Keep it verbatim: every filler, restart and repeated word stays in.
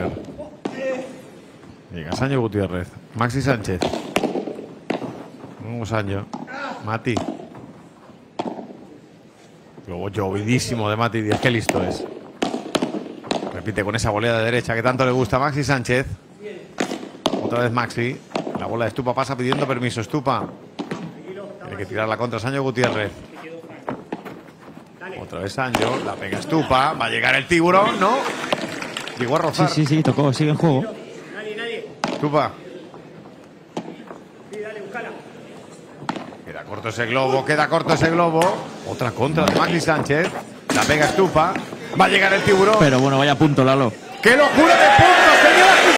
correr. Venga, Sancho Gutiérrez. Maxi Sánchez. Vamos, Sancho. Mati. Luego llovidísimo de Mati Díaz. Qué listo es. Repite con esa volea de derecha que tanto le gusta a Maxi Sánchez. Otra vez Maxi. La bola de Estupa pasa pidiendo permiso. Estupa. Tiene que tirar la contra Sancho Gutiérrez. Otra vez Sancho. La pega Estupa. Va a llegar el tiburón, ¿no? Llegó a rozar. Sí, sí, sí, tocó. Sigue en juego. Estupa. Queda corto ese globo. Queda corto ese globo. Otra contra de Maxi Sánchez. La pega Estupa. Va a llegar el tiburón. Pero bueno, vaya punto, Lalo. ¡Qué locura de puntos, señor!